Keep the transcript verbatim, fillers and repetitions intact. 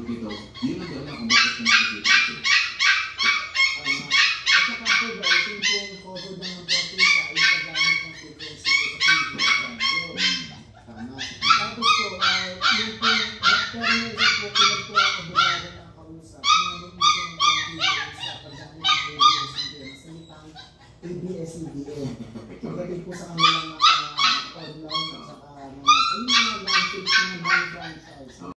dito, yun ang dahilan kung bakit pinag-isip ito. At saka po guys, yung pong cover ng baptisa ay paggamit ng frequency sa T V. Tama. Tapos po, yung pong termination po, pinag po ang abogado ng kausap. Ngunit ito yung baptisa sa paggamit ng A B S C B N. Salitang A B S C B N. Pagdating po sa kanilang mga online at saka mga